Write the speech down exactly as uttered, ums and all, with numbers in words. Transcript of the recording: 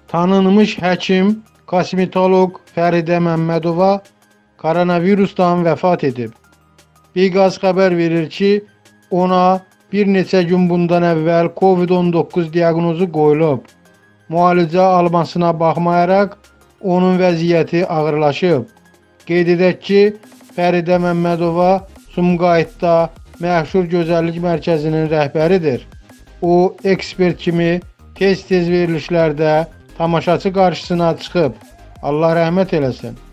Tanınmış həkim, kosmetoloq Fəridə Məmmədova koronavirusdan vəfat edib. Biqaz xəbər verir ki, ona bir neçə gün bundan əvvəl Covid on doqquz diaqnozu qoyulub. Müalicə almasına baxmayaraq onun vəziyyəti ağırlaşıb. Qeyd edək ki, Fəridə Məmmədova Sumqayıtda məşhur gözəllik mərkəzinin rəhbəridir. O, ekspert kimi tez-tez verilişlərdə tamaşaçı qarşısına çıxıb. Allah rəhmət eləsin.